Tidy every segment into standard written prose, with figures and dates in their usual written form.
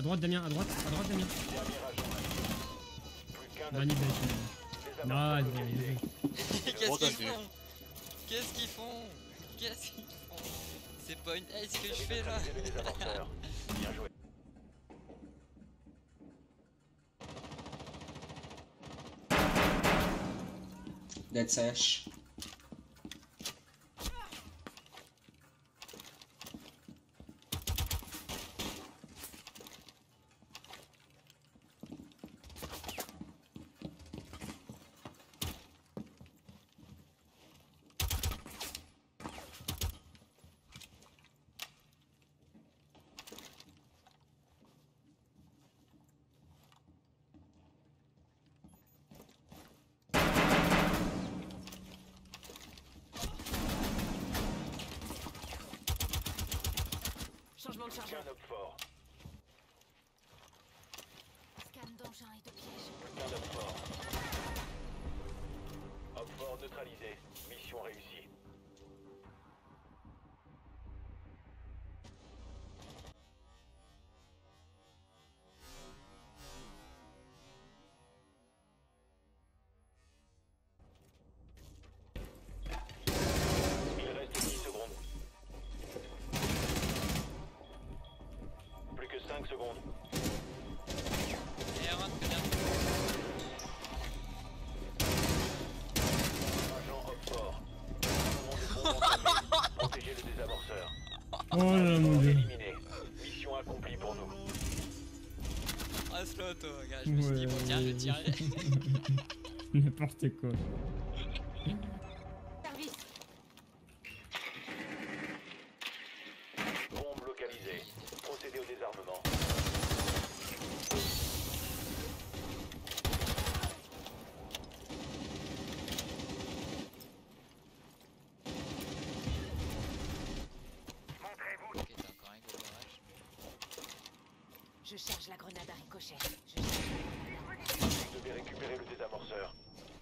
À droite, Damien, à droite, Damien. Dernier agent. Plus qu'un Dernier assaut. bête. Les Non, amorceurs bien localisés. Qu'est-ce qu'ils Dieu. font? Qu'est-ce qu'ils font? Qu'est-ce qu'ils font? C'est pas une ace que je Vous avez fais là. neutralisé les désamorceurs. Bien joué. Dead sèche. Changement de Plus chargeur. qu'un homme fort. Scan d'engin et de piège. Plus qu'un homme fort. Homme fort neutralisé. Mission réussie. Il reste 10 secondes. Plus que 5 secondes. Et rentre bien. Agent homme fort. Armement de bombe entamé. Protégez le désamorceur. Oh là mon dieu. Éliminé. Mission accomplie pour nous. Reste-le toi, gars. Je me suis dit, bon, tiens, je vais tirer. N'importe quoi. Service. Bombe localisée. Procédez au désarmement. Ok, t'as encore un gros barrage. Je charge la grenade à ricochet. Je charge la grenade. Vous devez récupérer le désamorceur.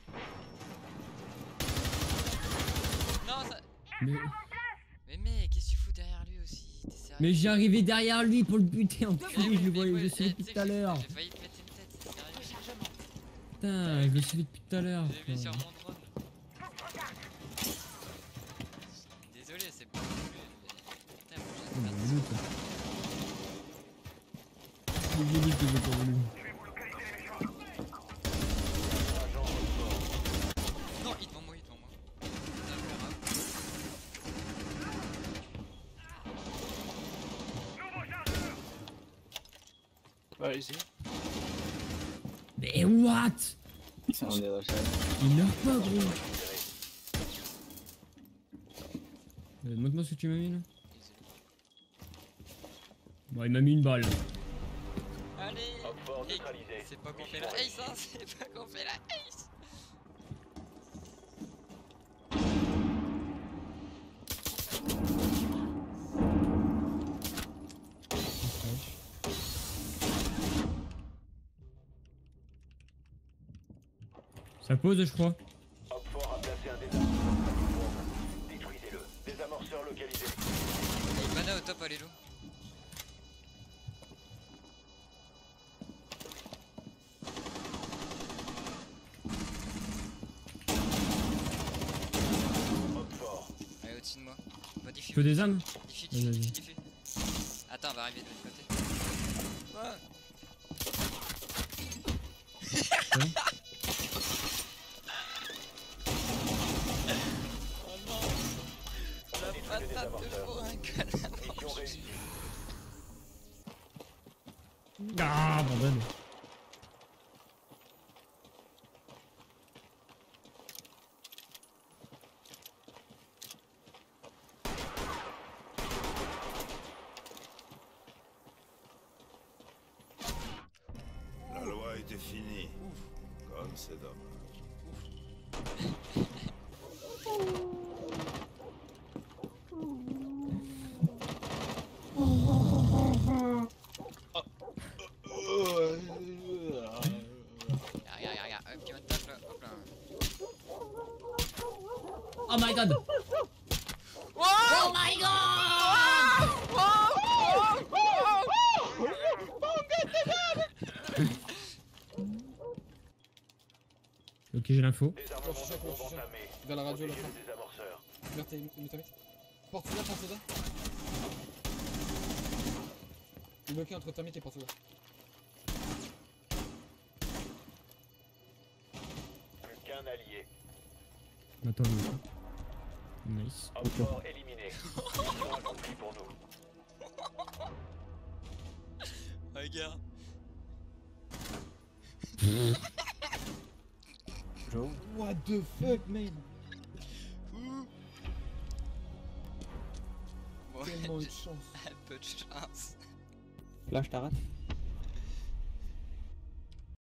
Non, ça. Mais, Mais mec, qu'est-ce que tu fous derrière lui aussi? T'es sérieux? mais j'ai arrivé derrière lui pour le buter en Eh, enculé, je le voyais, je le eh, suivais tu depuis sais tout à que l'heure. J'ai failli te mettre une tête, c'est sérieux. Rechargement. Putain, je le suivais depuis tout à l'heure. J'ai vu sur putain. mon drone. Désolé, c'est pas non plus. Putain, faut que Oh, je mais te il est où, toi J'ai dit que j'ai pas voulu. Agent homme fort. Non, il est devant moi, il est devant moi. Ça va faire Where is he? Mais what? Il meurt pas, gros. Montre-moi ce que tu m'as mis là. Bon, il m'a mis une balle. Allez! Homme fort Hey, neutralisé. c'est pas qu'on fait la ace, hein! C'est pas qu'on fait la ace! Ça pose, je crois. Homme fort a placé un désamorceur. Détruisez-le. Désamorceur localisé. Il mana au top, allélo. Homme fort. Allez, au-dessus de moi. Va Tu veux des âmes? Vas-y, vas-y. diffuse. Attends, on va arriver de l'autre côté. Ouais. Hein Oh non! La patate de forain, Mission réussie. Ah, bordel. La loi était finie. Comme c'est dommage. Regarde, hop, tu vas te taper là, hop là. Oh my god! Oh my god! Ok, j'ai l'info. Désarmement de bombe entamé. Vers la radio, là. Protégez le désamorceur. Vers tes métamètres. Porte soda, porte soda. Il est bloqué entre thermite et porte soda. Plus qu'un allié. Attends, nice. Homme fort éliminé. Mission accomplie pour nous. Regarde. What the fuck, man? Bon, Tellement eu de chance. un peu de chance. Là, je t'arrête.